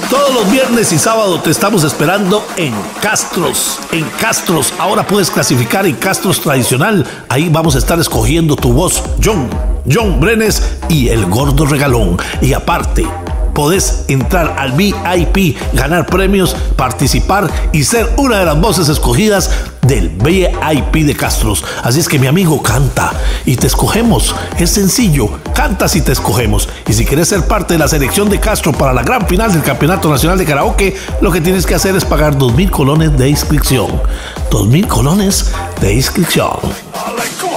Todos los viernes y sábado te estamos esperando en Castros. En Castros, ahora puedes clasificar en Castros tradicional. Ahí vamos a estar escogiendo tu voz, John Brenes y el Gordo Regalón. Y aparte, podés entrar al VIP, ganar premios, participar y ser una de las voces escogidas del VIP de Castros. Así es que, mi amigo, canta y te escogemos. Es sencillo, cantas y te escogemos. Y si quieres ser parte de la selección de Castro para la gran final del Campeonato Nacional de Karaoke, lo que tienes que hacer es pagar 2,000 colones de inscripción. 2,000 colones de inscripción.